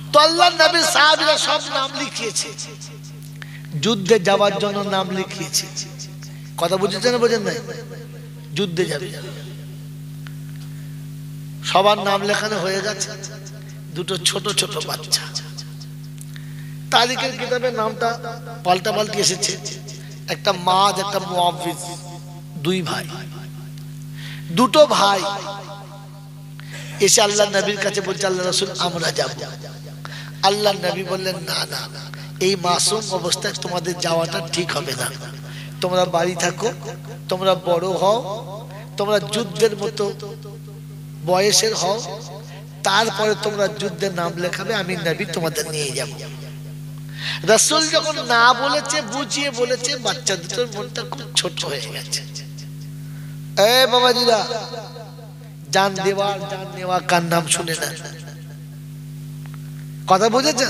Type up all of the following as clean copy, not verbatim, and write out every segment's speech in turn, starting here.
তো আল্লাহর নবীর সাহাবীরা সব নাম লিখিয়েছে, যুদ্ধে যাওয়ার জন্য নাম লিখিয়েছে। কথা বুঝেছেন না বোঝেন নাই? যুদ্ধে যাবে, সবার নাম লেখানো হয়ে গেছে। দুটো ছোট ছোট বাচ্চা, তারিখের কিতাবের নামটা পাল্টা পাল্টি এসেছে। একটা মাদ, একটা মুআফিজ, দুই ভাই, দুটো ভাই এসে আল্লাহ নবীর কাছে বলছে, আল্লাহ রাসূল আমরা যাব। আল্লাহ নবী বললেন, না না, এই মাসুম অবস্থায় তোমাদের যাওয়াটা ঠিক হবে না। তোমরা বাড়ি থাকো, তোমরা বড় হও, তোমরা যুদ্ধের মতো বয়সের হও, তারপরে তোমরা যুদ্ধের নাম লেখাবে, আমি নবী তোমাদের নিয়ে যাব। রাসূল যখন না বলেছে, বুঝিয়ে বলেছে, বাচ্চা দুটোর মনটা খুব ছোট হয়ে গেছে। এ বাবাজিরা, জান দেওয়া জান নেওয়া কার নাম শুনে না? কথা বুঝেছেন?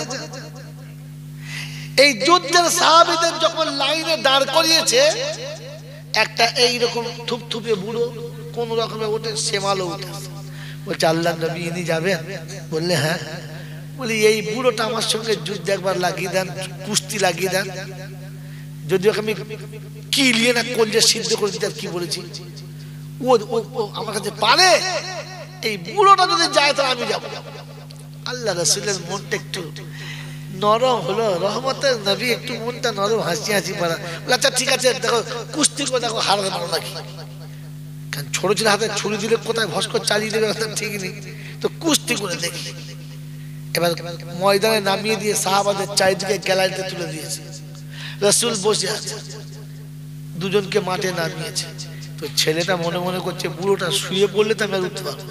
এই যুদ্ধের সাহাবীদের যখন লাইনে দাঁড় করিয়েছে, একটা এইরকম থুপথুপে বুড়ো কোন রকমে ওঠে, সেমালো উঠে বলছে, আল্লাহ নবী ইনি যাবেন? বললে হ্যাঁ। বলি, এই বুড়োটা আমার সঙ্গে যুদ্ধ একবার লাগিয়ে দেন, কুস্তি লাগিয়ে দেন, যদি ওকে আমি কিলিয়ে না কলজে সিদ্ধ করে দিতে। কি বলেছি? ও আমার কাছে পারে। এই বুড়োটা যদি যায় তো আমি যাব। আল্লাহ রাসূলের মনটা একটু নরম হলো, রহমতের নবী, একটু মনটা নরম, হাসি হাসি পারা। আচ্ছা ঠিক আছে, দেখো কুস্তি করে দেখো হারাতে পারো নাকি। কারণ ছোট ছিল, হাতে ছুরি দিলে কোথায় ভস্কর চালিয়ে দেবে ঠিক নেই, তো কুস্তি করে দেখি। এবার ময়দানে নামিয়ে দিয়ে সাহাবাদের চারিদিকে গ্যালারিতে তুলে দিয়েছে। রাসূল বসে আছে, দুজনকে মাঠে নামিয়েছে। তো ছেলেটা মনে মনে করছে, বুড়োটা শুয়ে পড়লে তো আমি আর উঠতে পারবো না,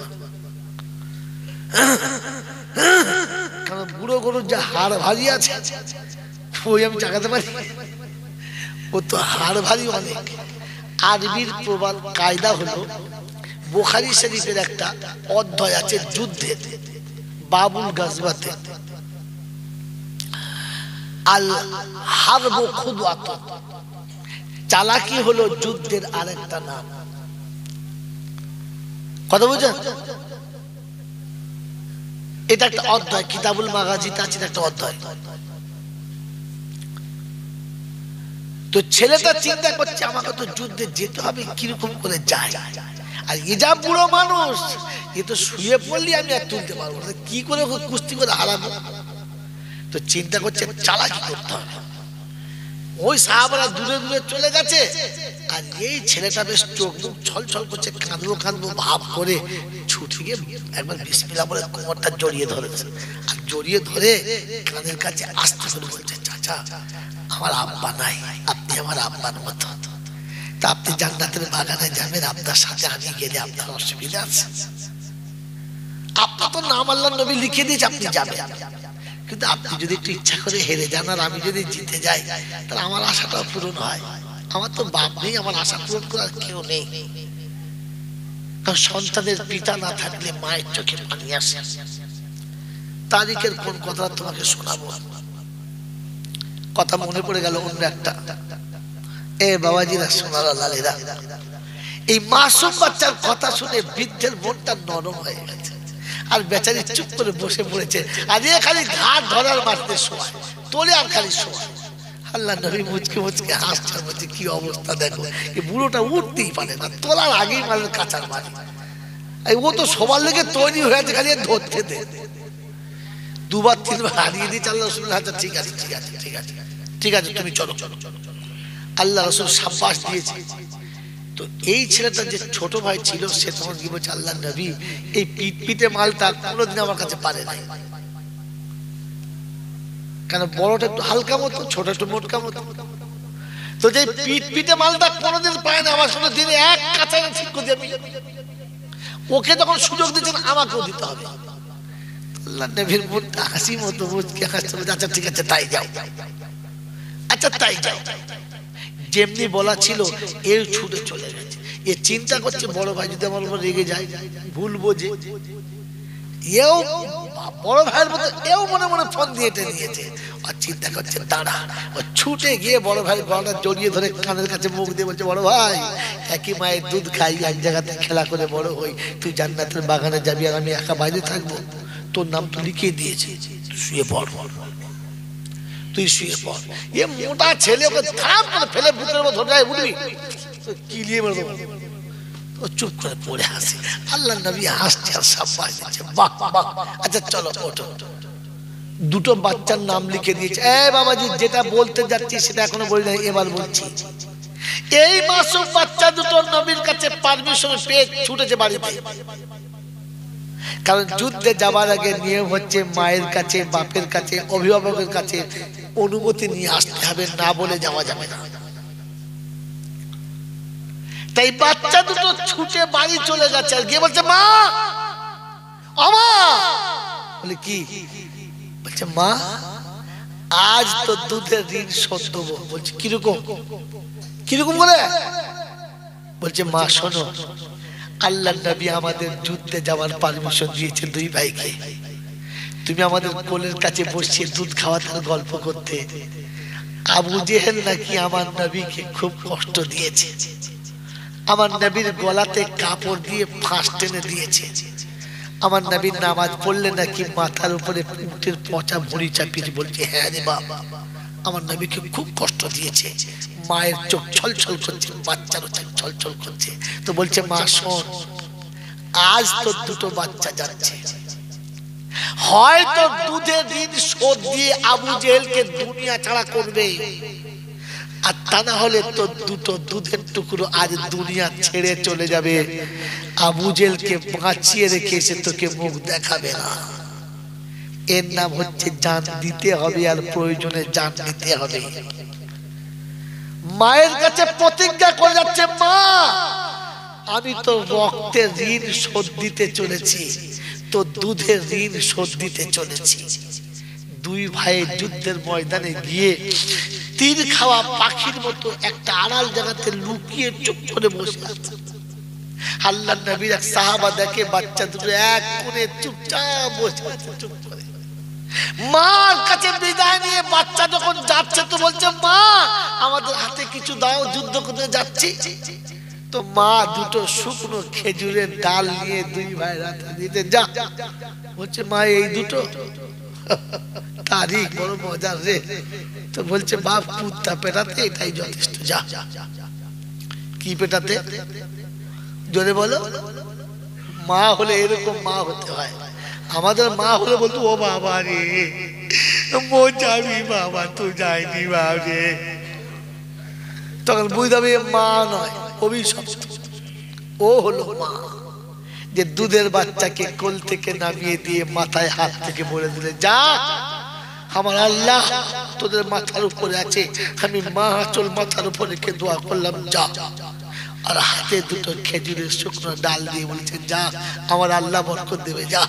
কারণ বুড়ো গরুর যা হাড় ভারী আছে ওই আমি চাকাতে পারি, ও তো হাড় ভারী অনেক। আরবির প্রবাদ কায়দা হলো, বুখারী শরীফের একটা অধ্যায় আছে যুদ্ধের, বাবুল গাজওয়াতে, আল হারবু খুদওয়াত, চালাকি হলো যুদ্ধের আরেকটা নাম। কথা বুঝছেন? এটা একটা অধ্যায়, কিতাবুল মাগাজিতে আছে একটা অধ্যায়। তো ছেলেটা চিন্তা করছে, আমাকে তো যুদ্ধে যেতে হবে, কিরকম করে যায়, আর এ যা বুড়ো মানুষ, এ তো শুয়ে পড়লি আমি আর তুলতে পারবো না, কি করে কুস্তি করে হারাবো। তো চিন্তা করছে চালাকি করতে হবে। ওই সাহাবারা দূরে দূরে চলে গেছে, আর এই ছেলেটা বেশ চোখ মুখ ছলছল করছে, কাঁদবো কাঁদবো ভাব করে ছুটে গিয়ে একবার বিসমিল্লাহ বলে কোমরটা জড়িয়ে ধরেছে। আর জড়িয়ে ধরে কানের কাছে আস্তে করে বলছে, চাচা আমার আব্বা নাই, আপনি আমার আব্বার মতো, তা আপনি জান্নাতের বাগানে যাবেন, আপনার সাথে আমি গেলে আপনার অসুবিধা আছে? আপনার তো নাম আল্লাহর নবী লিখে দিয়েছে, আপনি যাবেন, কিন্তু আপনি যদি একটু ইচ্ছা করে হেরে যান আর আমি যদি জিতে যাই, তাহলে আমার আশাটাও পূরণ হয়। আমার তো বাপ নেই, আমার আশা পূরণ করার কেউ নেই। কারণ সন্তানের পিতা না থাকলে মায়ের চোখে পানি আসে। তারিখের কোন কথা তোমাকে শোনাবো, কথা মনে পড়ে গেল অন্য একটা। এ বাবাজিরা, সোনারা লালেরা, এই মাসুম বাচ্চার কথা শুনে বৃদ্ধের মনটা নরম হয়ে গেছে, আর বেচারি চুপ করে বসে পড়েছে। আর এ খালি ঘাট ধরার মারতে শোয়, তোলে আর খালি শোয়। আল্লাহ নবী মুচকে মুচকে হাসছে, বলছে কি অবস্থা দেখো, এই বুড়োটা উঠতেই পারে না, তোলার আগেই মারের কাঁচার মারে। ও তো সবার লেগে তৈরি হয়েছে, খালি ধরতে দে। দুবার তিনবার হারিয়ে দিয়েছে। আল্লাহ রাসূল, আচ্ছা ঠিক আছে ঠিক আছে ঠিক আছে ঠিক আছে, তুমি চলো চলো। আল্লাহ রাসূল সাব্বাস দিয়েছে। তো এই ছেলেটা যে ছোট ভাই ছিল, সে তখন কি বলছে, আল্লাহ নবী এই পিটপিটে মালটা কোনোদিন আমার কাছে পারে নাই, কেন বড়টা একটু হালকা মতো, ছোট একটু মোটকা মতো। তো যে পিটপিটে মালটা কোনোদিন পায় না, আমার সঙ্গে দিনে এক কাঁচা ঠিক করে আমি ওকে যখন সুযোগ দিচ্ছেন, আমাকেও দিতে হবে। আল্লাহ নবীর মুখটা হাসি মতো মুচকে হাসতে, আচ্ছা ঠিক আছে তাই যাও, আচ্ছা তাই যাও। যেমনি বলা ছিল এর ছুটে চলে গেছে। এ চিন্তা করছে, বড় ভাই যদি আমার উপর রেগে যায়, ভুলবো যে। এও বড় ভাইয়ের মতো এও মনে মনে ফোন দিয়ে নিয়েছে, আর চিন্তা করছে দাঁড়া। ও ছুটে গিয়ে বড় ভাই গলাটা জড়িয়ে ধরে কানের কাছে মুখ দিয়ে বলছে, বড় ভাই একই মায়ের দুধ খাই, এক জায়গাতে খেলা করে বড় হই, তুই জান্নাতের বাগানে যাবি আর আমি একা বাইরে থাকবো, তোর নাম তো লিখিয়ে দিয়েছি, শুয়ে পড়, তুই শুয়ে পড়। এ মোটা ছেলে ওকে ধাম করে ফেলে বুকের মধ্যে ধরে উঠবি, কি নিয়ে মেরে দেবো। ও চুপ করে পড়ে হাসে। আল্লাহ নবী হাসছে আর সাব্বাস দিচ্ছে, বাহ বাহ, আচ্ছা চলো ওঠো। দুটো বাচ্চার নাম লিখে দিয়েছে। এ বাবাজি, যেটা বলতে যাচ্ছি সেটা এখনো বলি নাই, এবার বলছি। এই মাসুম বাচ্চা দুটো নবীর কাছে পারমিশন পেয়ে ছুটেছে বাড়িতে। কারণ যুদ্ধে যাবার আগে নিয়ম হচ্ছে মায়ের কাছে, বাপের কাছে, অভিভাবকের কাছে অনুমতি নিয়ে আসতে হবে, না বলে যাওয়া যাবে না। তাই বাচ্চা দুটো ছুটে বাড়ি চলে যাচ্ছে আর গিয়ে বলছে, মা আমা। বলে কি? বলছে মা আজ তো দুধের ঋণ শোধ দেবো। বলছে কিরকম? কিরকম করে? বলছে মা শোনো, আল্লাহ নবী আমাদের যুদ্ধে যাওয়ার পারমিশন দিয়েছে দুই ভাইকে। তুমি আমাদের কোলের কাছে বসিয়ে দুধ খাওয়াতে গল্প করতে। আবু জেহেল নাকি আমার নবীকে খুব কষ্ট দিয়েছে, আমার নবীর গলাতে কাপড় দিয়ে ফাঁস টেনে দিয়েছে। আমার নবীর নামাজ পড়লে নাকি মাথার উপরে উটের পচা ভুঁড়ি চাপিয়ে। বলছে হ্যাঁ রে বাবা, আমার নবীকে খুব কষ্ট দিয়েছে। মায়ের চোখ ছলছল করছে, বাচ্চারও চোখ ছলছল করছে। তো বলছে মা শোন, আজ তো দুটো বাচ্চা যাচ্ছে, হয়তো দুধের ঋণ শোধ দিয়ে আবু জেহেলকে দুনিয়া ছাড়া করবে, আর তা না হলে তো দুটো দুধের টুকরো আজ দুনিয়া ছেড়ে চলে যাবে। আবু জেহেলকে বাঁচিয়ে রেখে এসে তোকে মুখ দেখাবে না। এর নাম হচ্ছে জান দিতে হবে, আর প্রয়োজনে জান নিতে হবে। মায়ের কাছে প্রতিজ্ঞা করে যাচ্ছে, মা আমি তো রক্তের ঋণ শোধ দিতে চলেছি, তো দুধের ঋণ শোধ দিতে চলেছি। দুই ভাইয়ের যুদ্ধের ময়দানে গিয়ে তীর খাওয়া পাখির মতো একটা আড়াল জায়গাতে লুকিয়ে চুপ করে বসে আছে। আল্লাহ নবীর এক সাহাবা দেখে বাচ্চা দুটো এক কোণে চুপচাপ বসে আছে চুপ করে। মার কাছে বিদায় নিয়ে বাচ্চা যখন যাচ্ছে তো বলছে, মা আমাদের হাতে কিছু দাও, যুদ্ধ করতে যাচ্ছি। তো মা দুটো শুকনো খেজুরের ডাল নিয়ে দুই ভাই হাতে দিতে, যা। বলছে মা এই দুটো? তারিখ বড় মজার রে। তো বলছে বাপ কুত্তা পেটাতে এটাই যথেষ্ট, যা। কি পেটাতে? জোরে বলো। মা হলে এরকম মা হতে হয়। আমাদের মা হলে বলতো, ও বাবা রে মো যাবি বাবা, তুই যাইনি বাবা। তখন বুঝতে মা নয়, অভিশপ্ত। ও হলো মা, যে দুধের বাচ্চাকে কোল থেকে নামিয়ে দিয়ে মাথায় হাত থেকে বলে দিলে, যা আমার আল্লাহ তোদের মাথার উপরে আছে, আমি মা আঁচল মাথার উপরে রেখে দোয়া করলাম, যা। আর হাতে দুটো খেজুরের শুকনো ডাল দিয়ে বলছে, যা আমার আল্লাহ বরকত দেবে, যা।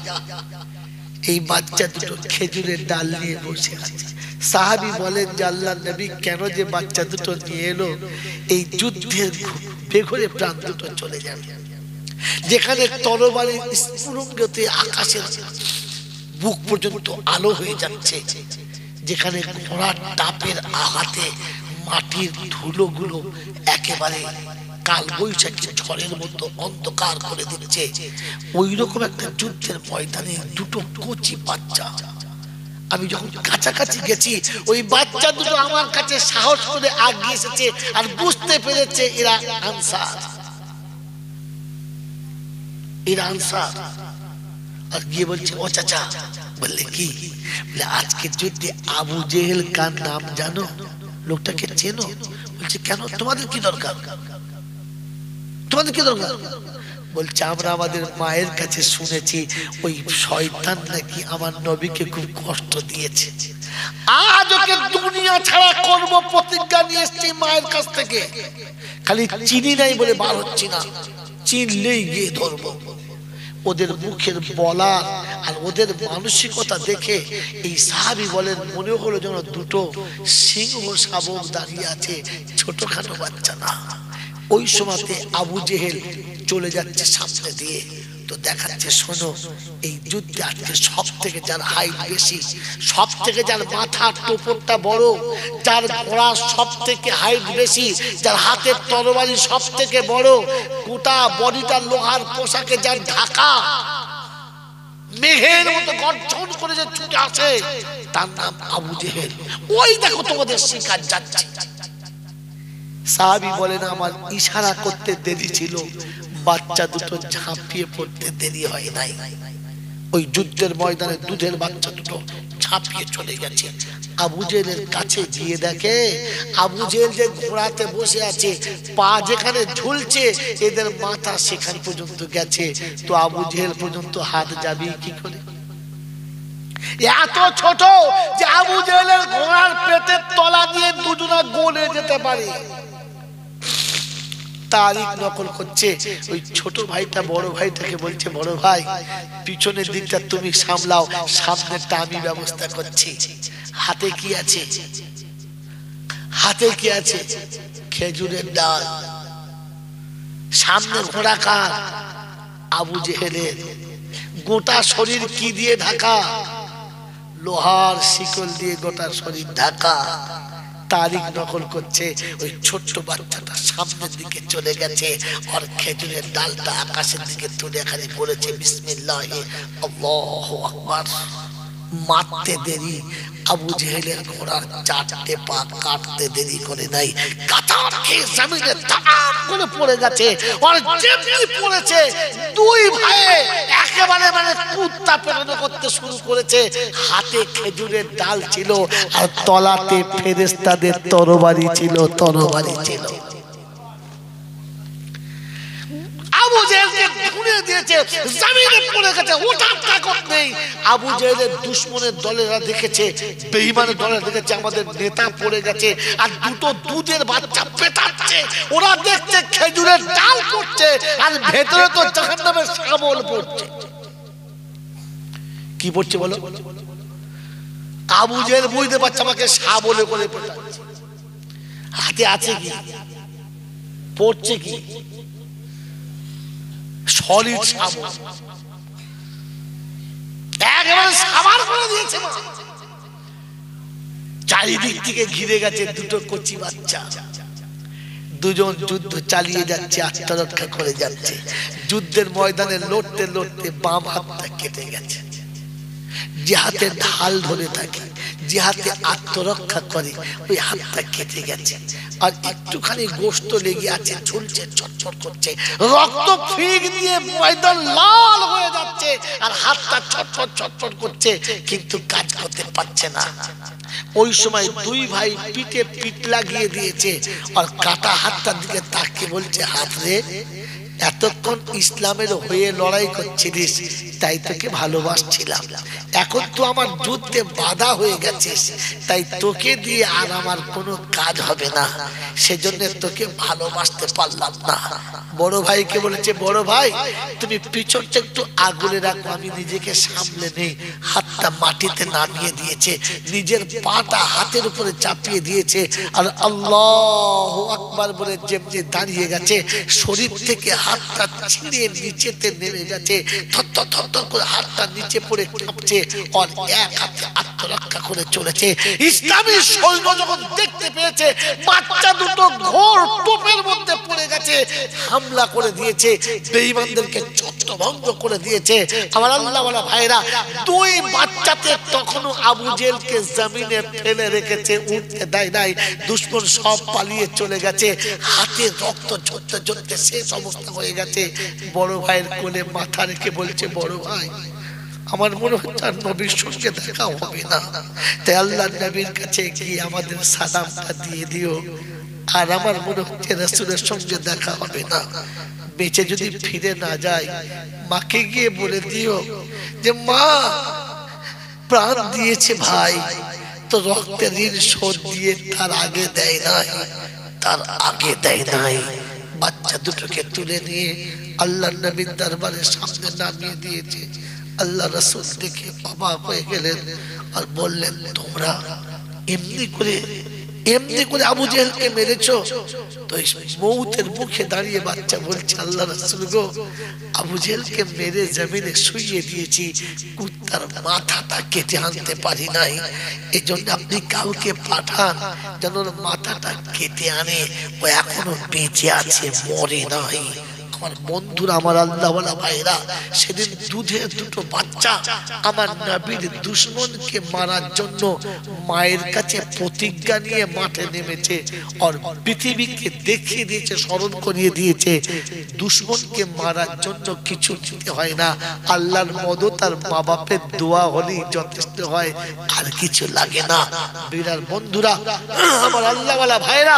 এই বাচ্চা দুটো খেজুরের ডাল নিয়ে বসে আছে। সাহাবী বলেন যে আল্লাহ নবী কেন যে বাচ্চা দুটো নিয়ে এলো, এই যুদ্ধের বেঘরে প্রাণ দুটো চলে যাবে, যেখানে তরবারির স্ফুলিঙ্গতে আকাশের বুক পর্যন্ত আলো হয়ে যাচ্ছে, যেখানে ঘোড়ার টাপের আঘাতে মাটির ধুলোগুলো একেবারে কাল বৈশাখী ঝড়ের মতো অন্ধকার করে দিচ্ছে, ওই রকম একটা যুদ্ধের ময়দানে দুটো কচি বাচ্চা। আমি যখন কাছাকাছি গেছি, ওই বাচ্চা দুটো আমার কাছে সাহস করে আগিয়ে এসেছে আর বুঝতে পেরেছে এরা আনসার, এরা আনসার। আর গিয়ে বলছে, ও চাচা। বললে কি? বলে আজকে যুদ্ধে আবু জেহেল কার নাম জানো? লোকটাকে চেনো? বলছে কেন, তোমাদের কি দরকার? তোমাদের কি দরকার? বলছে আমরা আমাদের মায়ের কাছে শুনেছি ওই শয়তান নাকি আমার নবীকে খুব কষ্ট দিয়েছে, আজ ওকে দুনিয়া ছাড়া করব প্রতিজ্ঞা নিয়ে এসেছি মায়ের কাছ থেকে। খালি চিনি নাই বলে বার হচ্ছি না, চিনলেই গিয়ে ধরবো। ওদের মুখের বলা আর ওদের মানসিকতা দেখে এই সাহাবী বলেন, মনে হলো যেন দুটো সিংহ শাবক দাঁড়িয়ে আছে, ছোটখাটো বাচ্চা না। ওই সময়তে আবু জেহেল চলে যাচ্ছে সামনে দিয়ে, তো দেখাচ্ছে শোনো, এই যুদ্ধে আজকে সব থেকে যার হাইট বেশি, সব থেকে যার মাথার টোপরটা বড়, যার ঘোড়া সব থেকে হাইট বেশি, যার হাতের তরবারি সব থেকে বড়, গোটা বডিটা লোহার পোশাকে যার ঢাকা, মেঘের মতো গর্জন করে যে ছুটে আসে, তার নাম আবু জেহেল। ওই দেখো তোমাদের শিকার যাচ্ছে। সাহাবী বলেন আমার ইশারা করতে দেরি ছিল, বাচ্চা দুটো ঝাঁপিয়ে পড়তে দেরি হয় নাই। ওই যুদ্ধের ময়দানে দুধের বাচ্চা দুটো ঝাঁপিয়ে চলে গেছে। আবু জেহেলের কাছে গিয়ে দেখে আবু জেহেল যে ঘোড়াতে বসে আছে, পা যেখানে ঝুলছে এদের মাথা সেখানে পর্যন্ত গেছে। তো আবু জেহেল পর্যন্ত হাত যাবে কি করে? এত ছোট যে আবু জেহেলের ঘোড়ার পেটের তলা দিয়ে দুজনা গলে যেতে পারে। তারিখ নকল করছে। ওই ছোট ভাইটা বড় ভাইটাকে বলছে, বড় ভাই পিছনের দিকটা তুমি সামলাও, সামনেরটা আমি ব্যবস্থা করছি। হাতে কি আছে? হাতে কি আছে? খেজুরের ডাল। সামনে ঘোড়া কার? আবু জেহেলের। গোটা শরীর কি দিয়ে ঢাকা? লোহার শিকল দিয়ে গোটা শরীর ঢাকা। তারিখ নকল করছে। ওই ছোট্ট বাচ্চাটা সামনের দিকে চলে গেছে, আর খেজুরের ডালটা আকাশের দিকে তুলে খালি পড়েছে বিসমিল্লাহ আল্লাহু আকবার। মারতে দেরি, আবু জেহেলের ঘোড়ার চারটে পা কাটতে দেরি করে নাই, কাতার খেয়ে জমিনে তাম করে পড়ে গেছে। আর যেমনি পড়েছে দুই ভাই একেবারে মানে কুত্তা পেটানো করতে শুরু করেছে। হাতে খেজুরের ডাল ছিল আর তলাতে ফেরেশতাদের তরবারি ছিল, তরবারি ছিল। আবু জেহেলকে ধুনে দিয়েছে, জমিনে পড়ে গেছে, ওঠার তাকত নেই। আবু জেহেলের দুশমনের দলেরা দেখেছে, বেঈমানের দলেরা দেখেছে আমাদের নেতা পড়ে গেছে, আর দুটো দুধের বাচ্চা পেটাচ্ছে। ওরা দেখছে খেজুরের ডাল পড়ছে, আর ভেতরে তো জাহান্নামের শাবল পড়ছে। কি পড়ছে বলো? আবু জেহেল বুঝতে পারছে আমাকে শাবলে করে পেটাচ্ছে। হাতে আছে কি? পড়ছে কি? সলিড শাবল, একেবারে সাবার করে দিয়েছে। চারিদিক থেকে ঘিরে গেছে দুটো কচি বাচ্চা। দুজন যুদ্ধ চালিয়ে যাচ্ছে, আত্মরক্ষা করে যাচ্ছে। যুদ্ধের ময়দানে লড়তে লড়তে বাম হাতটা কেটে গেছে। যে হাতে ঢাল ধরে থাকে, যে হাতে আত্মরক্ষা করে, ওই হাতটা কেটে গেছে। আর একটুখানি গোশত লেগে আছে, ঝুলছে, ছটফট করছে, রক্ত ফিক দিয়ে ময়দান লাল হয়ে যাচ্ছে, আর হাতটা ছটফট ছটফট করছে, কিন্তু কাজ করতে পারছে না। ওই সময় দুই ভাই পিঠে পিঠ লাগিয়ে দিয়েছে, আর কাটা হাতটার দিকে তাকিয়ে বলছে, হাত রে, এতক্ষণ ইসলামের হয়ে লড়াই করছিলিস, তাই তোকে ভালোবাসছিলাম। এখন তো আমার যুদ্ধে বাধা হয়ে গেছিস, তাই তোকে দিয়ে আর আমার কোনো কাজ হবে না, সেজন্য তোকে ভালোবাসতে পারলাম না। বড় ভাইকে বলেছে, বড় ভাই তুমি পিছনটা একটু আগলে রাখো, আমি নিজেকে সামলে নেই। হাতটা মাটিতে নামিয়ে দিয়েছে, নিজের পাটা হাতের উপরে চাপিয়ে দিয়েছে, আর আল্লাহু আকবার বলে যেমনি দাঁড়িয়ে গেছে, শরীর থেকে হাতটা ছিঁড়ে নিচেতে নেমে গেছে, থরথর থরথর করে হাতটা নিচে পড়ে কাঁপছে, আর এক হাতে আত্মরক্ষা করে চলেছে। ইসলামী সৈন্য যখন দেখতে পেয়েছে বাচ্চা দুটো ঘোর টোপের মধ্যে পড়ে গেছে, হামলা করে দিয়েছে, বেঈমানদেরকে ছত্রভঙ্গ করে দিয়েছে। আমার আল্লাহওয়ালা ভাইরা, দুই বাচ্চাতে তখনও আবু জেহেলকে জমিনে ফেলে রেখেছে, উঠতে দেয় নাই। দুশমন সব পালিয়ে চলে গেছে, হাতে রক্ত ঝরতে ঝরতে শেষ অবস্থা হয়ে গেছে। বড় ভাইয়ের কোলে মাথা রেখে বলছে, বড় ভাই আমার মনে হচ্ছে আর নবীর সঙ্গে দেখা হবে না, তাই আল্লাহ নবীর কাছে গিয়ে আমাদের সালামটা দিয়ে দিও। আর আমার মনে হচ্ছে রাসূলের সঙ্গে দেখা হবে না, বেঁচে যদি ফিরে না যায়, মাকে গিয়ে বলে দিও যে মা, প্রাণ দিয়েছে ভাই তো রক্তের ঋণ শোধ দিয়ে তার আগে দেয় নাই, তার আগে দেয় নাই। বাচ্চা দুটোকে তুলে নিয়ে আল্লাহ নবীর দরবারে সামনে নামিয়ে দিয়েছে। আল্লাহ রাসূল দেখে অবাক হয়ে গেলেন আর বললেন, তোমরা এমনি করে আবু জেহেলকে মেরেছো? তো মৌতের মুখে দাঁড়িয়ে বাচ্চা বলছে, আল্লাহ রাসূল গো, আবু জেহেলকে মেরে জমিনে শুইয়ে দিয়েছি, কুত্তার মাথাটা কেটে আনতে পারি নাই, এজন্য আপনি কাউকে পাঠান যেন ওর মাথাটা কেটে আনে, ও এখনো বেঁচে আছে, মরে নাই। আমার বন্ধুরা, আমার আল্লাহওয়ালা ভাইরা, সেদিন দুধের দুটো বাচ্চা আমার নবীর দুশমনকে মারার জন্য মায়ের কাছে প্রতিজ্ঞা নিয়ে মাঠে নেমেছে। আর পৃথিবীকে দেখিয়ে দিয়েছে, স্মরণ করিয়ে দিয়েছে, দুশমনকে মারার জন্য কিছু দিতে হয় না, আল্লাহর মদত আর মা বাপের দোয়া হলেই যথেষ্ট হয়, আর কিছু লাগে না। বিরাট বন্ধুরা, আমার আল্লাহওয়ালা ভাইরা,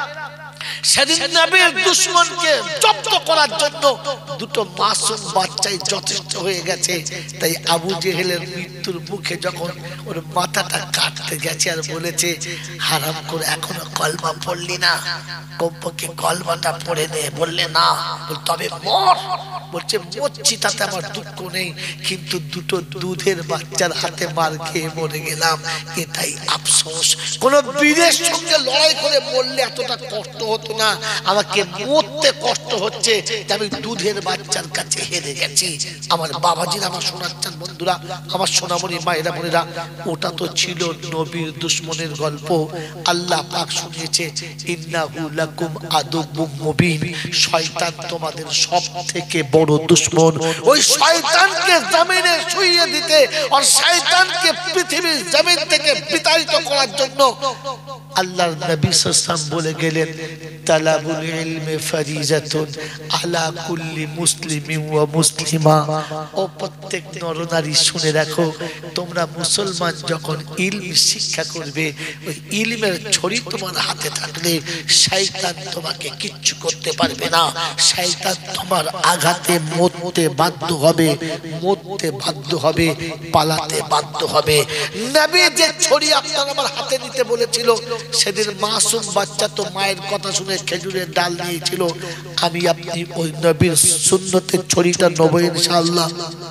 সেদিন নবীর দুশমনকে জব্দ করার জন্য দুটো মাসুম বাচ্চাই যথেষ্ট হয়ে গেছে। তাই আবু জেহেলের মৃত্যুর মুখে যখন ওর মাথাটা কাটতে গেছে আর বলেছে, হারাম করে এখনো কলমা পড়লি না, কমপক্ষে কলমাটা পড়ে নে। বললে না, তবে মর। বলছে মরছি তাতে আমার দুঃখ নেই, কিন্তু দুটো দুধের বাচ্চার হাতে মার খেয়ে মরে গেলাম, এটাই আফসোস। কোন বীরের সঙ্গে লড়াই করে মরলে এতটা কষ্ট হতো না, আমাকে মরতে কষ্ট হচ্ছে যে আমি দুধের বাচ্চার কাছে হেরে গেছি। আমার বাবাজিরা, আমার শোনাচ্ছেন বন্ধুরা, আমার সোনামণি মায়েরা বোনেরা, ওটা তো ছিল নবীর দুশমনের গল্প। আল্লাহ পাক শুনিয়েছে, ইন্নাহু লাকুম আদুব্বুম মুবিন, শয়তান তোমাদের সব থেকে বড় দুশমন। ওই শয়তানকে জমিনে শুইয়ে দিতে আর শয়তানকে পৃথিবীর জমিন থেকে বিতাড়িত করার জন্য আল্লাহর নবী সাল্লাল্লাহু আলাইহি ওয়াসাল্লাম বলে গেলেন, তালাবুল ইলমি ফারিজাতুন আলা কুল্লি মুসলিমিন ওয়া মুসলিমা। ও প্রত্যেক নরনারী শুনে রাখো, তোমরা মুসলমান যখন ইলম শিক্ষা করবে, ওই ইলমের ছড়ি তোমার হাতে থাকলে শয়তান তোমাকে কিচ্ছু করতে পারবে না। শয়তান তোমার আঘাতে মরতে বাধ্য হবে, মরতে বাধ্য হবে, পালাতে বাধ্য হবে। নবী যে ছড়ি আপনার আমার হাতে নিতে বলেছিল, সেদিন মাসুম বাচ্চা তো মায়ের কথা শুনে খেজুরের ডাল নিয়েছিল। আমি আপনি ওই নবীর সুন্নতের ছড়িটা নেব ইনশাআল্লাহ।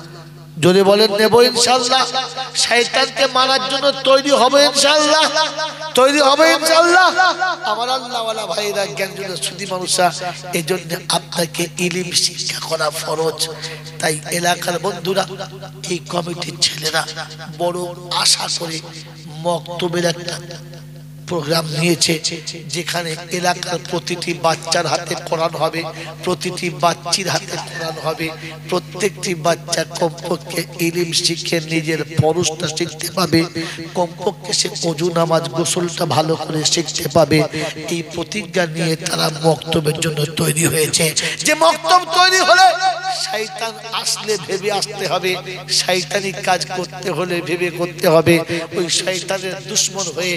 যদি বলেন নেব ইনশাআল্লাহ। শয়তানকে মারার জন্য তৈরি হবে ইনশাআল্লাহ, তৈরি হবে ইনশাআল্লাহ। আমার আল্লাহওয়ালা ভাইরা, জ্ঞানজনের সুধী মানুষরা, এই জন্য আপনাকে ইলম শিক্ষা করা ফরজ। তাই এলাকার বন্ধুরা, এই কমিটির ছেলেরা বড় আশা করে মক্তবের একটা প্রোগ্রাম নিয়েছে, যেখানে এলাকার প্রতিটি বাচ্চার হাতে কোরআন হবে, প্রতিটি বাচ্চির হাতে কোরআন হবে। প্রত্যেকটি বাচ্চা কমপক্ষে ইলম শিখে নিজের ফরজটা শিখতে পাবে, কমপক্ষে সে ওযু নামাজ গোসলটা ভালো করে শিখতে পাবে। এই প্রতিজ্ঞা নিয়ে তারা মক্তবের জন্য তৈরি হয়েছে। যে মক্তব তৈরি হলে শয়তান আসলে ভেবে আসতে হবে, শয়তানি কাজ করতে হলে ভেবে করতে হবে। ওই শয়তানের দুশমন হয়ে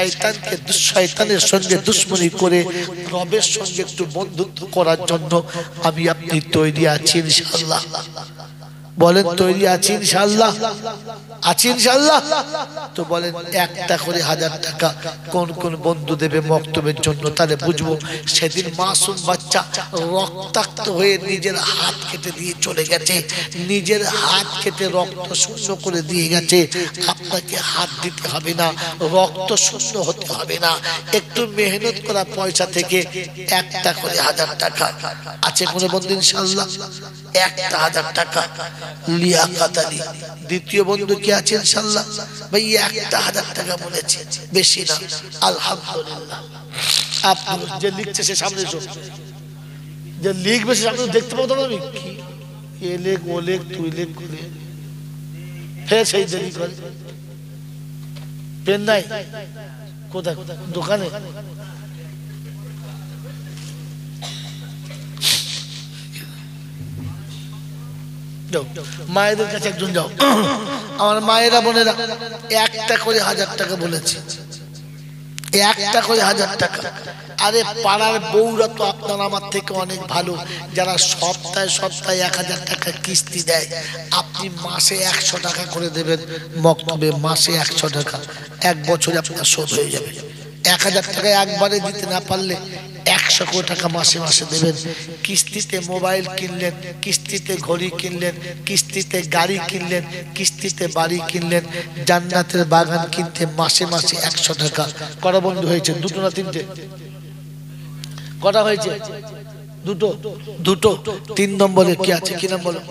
শয়তানের সঙ্গে দুশমনি করে রবের সঙ্গে একটু বন্ধুত্ব করার জন্য আমি আপনি তৈরি আছি ইনশাআল্লাহ। বলেন তৈরি আছি ইনশাআল্লাহ, আছি ইনশাআল্লাহ। তো বলেন একটা করে 1000 টাকা কোন কোন বন্ধু দেবে মক্তবের জন্য, তাহলে বুঝবো সেদিন মাসুম বাচ্চা রক্তাক্ত হয়ে নিজের হাত কেটে দিয়ে চলে গেছে, নিজের হাত কেটে রক্ত শূন্য করে দিয়ে গেছে। আপনাকে হাত দিতে হবে না, রক্ত শূন্য হতে হবে না, একটু মেহনত করা পয়সা থেকে একটা করে 1000 টাকা আছে কোন বন্ধু ইনশাআল্লাহ? একটা 1000 টাকা লিয়াকাত আলী। দ্বিতীয় বন্ধু কি আছে ইনশাআল্লাহ? ভাই একটা 1000 টাকা বলেছে, বেশি না। আলহামদুলিল্লাহ। আপনি যে লিখছে সে সামনে এসো, যে লিখবে সে সামনে দেখতে পাবো না। আমি কি এ লেখ ও লেখ তুই লেখ করে ফের সেই দেরি করে। পেন নাই কোথায়? দোকানে। মায়েদের কাছে একজন যাও, আমার মায়েরা বোনেরা, একটা করে 1000 টাকা বলেছে, একটা করে 1000 টাকা। আরে পাড়ার বউরা তো আপনার আমার থেকে অনেক ভালো, যারা সপ্তাহে সপ্তাহে 1000 টাকা কিস্তি দেয়। আপনি মাসে 100 টাকা করে দেবেন মক্তবে, মাসে 100 টাকা, 1 বছরে আপনার শোধ হয়ে যাবে। 1000 টাকা একবারে দিতে না পারলে 100 টাকা মাসে মাসে দেবেন। কিস্তিতে মোবাইল কিনলেন, কিস্তিতে ঘড়ি কিনলেন, কিস্তিতে গাড়ি কিনলেন, কিস্তিতে বাড়ি কিনলেন, জান্নাতের বাগান কিনতে মাসে মাসে 100 টাকা। কটা বন্ধু হয়েছে? দুটো না তিনটে? কটা হয়েছে? দুটো। দুটো। 3 নম্বরে কি আছে? কি নাম বলো?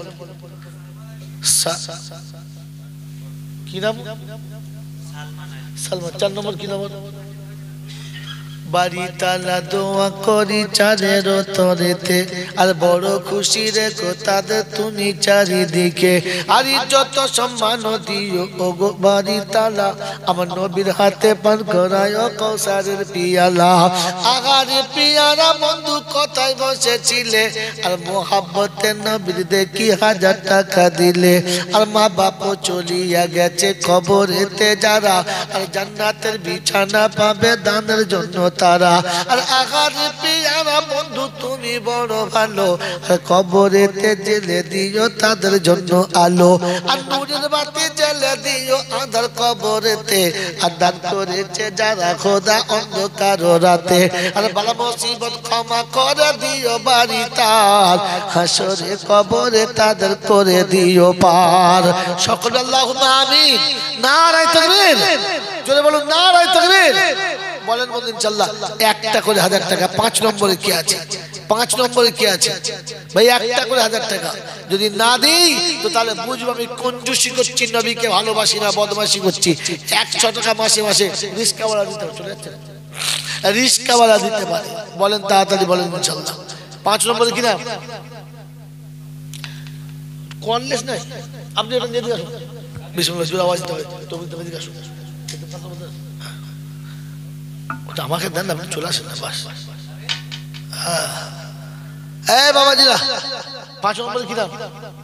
কি নাম? সালমান। 4 নম্বর কি নাম? বাড়ি তালা দোয়া করি চারের তরেতে, আর বড় খুশি রেখো তাদের তুমি চারিদিকে। আর যত সম্মান দিও ওগো বাড়ি তালা, আমার নবীর হাতে পান করায় কৌসারের পিয়ালা। আগারে পিয়ারা বন্ধু কোথায় বসেছিলে, আর মোহাব্বতে নবীর দেখি 1000 টাকা দিলে। আর মা বাপও চলিয়া গেছে কবরেতে যারা, আর জান্নাতের বিছানা পাবে দানের জন্য তারা। আর আগারে পিয়ারা বন্ধু তুমি বড় ভালো, আর কবরেতে জেলে দিও তাদের জন্য আলো। আর নূরের বাতি জেলে দিও আঁধার কবরেতে, আর দান করেছে যারা খোদা অন্ধকার রাতে। আর বালা মুসিবত ক্ষমা করে দিও বাড়ি তার, হাসরে কবরে তাদের করে দিও পার। সকল আল্লাহুম্মা আমিন। নারায়ে তাকবীর, জোরে বলুন নারায়ে তাকবীর। বলেন বলুন ইনশাআল্লাহ। একটা করে 1000 টাকা। 5 নম্বরে কি আছে? 5 নম্বরে কি আছে ভাই? একটা করে 1000 টাকা যদি না দিই তো তাহলে বুঝবো আমি কঞ্জুসি করছি, নবীকে ভালোবাসি না, বদমাশি করছি। 100 টাকা মাসে মাসে রিস্কাওয়ালা দিতে চলে যাচ্ছে, রিস্কাওয়ালা দিতে পারে। বলেন তাড়াতাড়ি বলেন ইনশাআল্লাহ। 5 নম্বরে কি না? কনলেস নাই। আপনি এটা দিয়ে আসুন, বিসমিল্লাহ জোরে আওয়াজ দিতে হবে। তো বলতে দিকে আসুন, ওটা আমাকে দেন, আপনি চলে আসেন না বাস। হ্যাঁ বাবাজিরা, 5 নম্বরে কি নাম?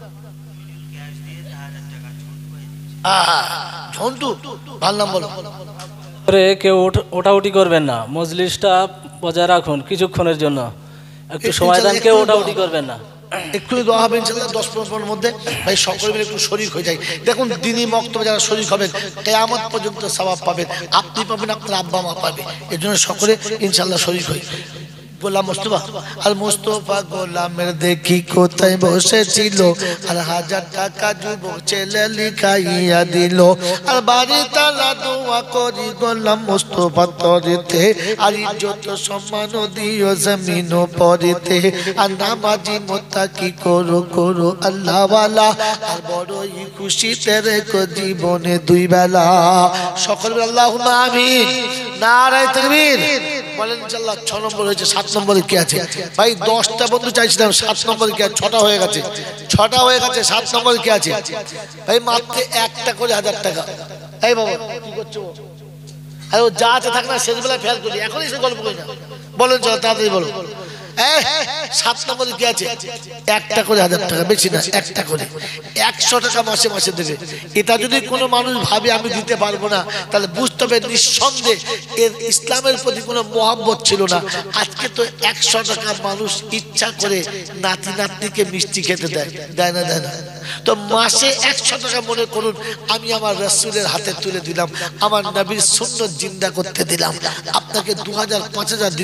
ঝন্টু, ভালো নাম বলো। কেউ ওঠাউটি করবেন না, মজলিসটা বজায় রাখুন কিছুক্ষণের জন্য, একটু সময় দেন, কেউ ওঠাউটি করবেন না। একটু দোয়া হবে ইনশাআল্লাহ 10-15 মিনিটের মধ্যে। ভাই সকলে মিলে একটু শরীক হয়ে যায়। দেখুন দিনী মক্তবে যারা শরীক হবেন কিয়ামত পর্যন্ত সওয়াব পাবেন, আপনি পাবেন, আপনার আব্বা মা পাবে। এর জন্য সকলে ইনশাআল্লাহ শরীক হই। গোলাম মোস্তফা, আর মোস্তফা গোলামের দেখি কোথায় বসেছিল, আর 1000 টাকা যুবক ছেলে লিখাইয়া দিল। আর বাড়ি তালা দোয়া করি গোলাম মোস্তফা তরেতে, আর ইজ্জত সম্মান দিও জমিন পরেতে। আর নামাজি মুত্তাকি করো করো আল্লাহ ওয়ালা, আর বড়ই খুশিতে রেখো জীবনে 2 বেলা। সকলে আল্লাহুম্মা আমিন। নারায়ে তাকবীর। বলেন ইনশাআল্লাহ। 6 নম্বর হয়েছে। 7 নম্বরে কি আছে ভাই? 10টা বন্ধু চাইছিলাম, 7 নম্বরে কি আছে? 6টা হয়ে গেছে, 6টা হয়ে গেছে। 7 নম্বরে কি আছে ভাই? মাত্র একটা করে 1000 টাকা। এই বাবা কি করছো? আরে ও যা আছে থাক না, শেষ বেলায় ফেল করি, এখনই সে গল্প করি না। বলেন চল তাড়াতাড়ি বলো। 7 নম্বরে কি আছে? একটা করে 1000 টাকা, বেশি না, একটা করে 100 টাকা মাসে মাসে দেবে। এটা যদি কোনো মানুষ ভাবে আমি দিতে পারবো না, তাহলে বুঝতে হবে নিঃসন্দেহে এর ইসলামের প্রতি কোনো মহব্বত ছিল না। আজকে তো 100 টাকা মানুষ ইচ্ছা করে নাতি নাতনিকে মিষ্টি খেতে দেয়, দেয় না? দেয় না? তো মাসে 100 টাকা মনে করুন আমি আমার রাসূলের হাতে তুলে দিলাম, আমার নবীর সুন্নাত জিন্দা করতে দিলাম। আপনাকে 2000 5000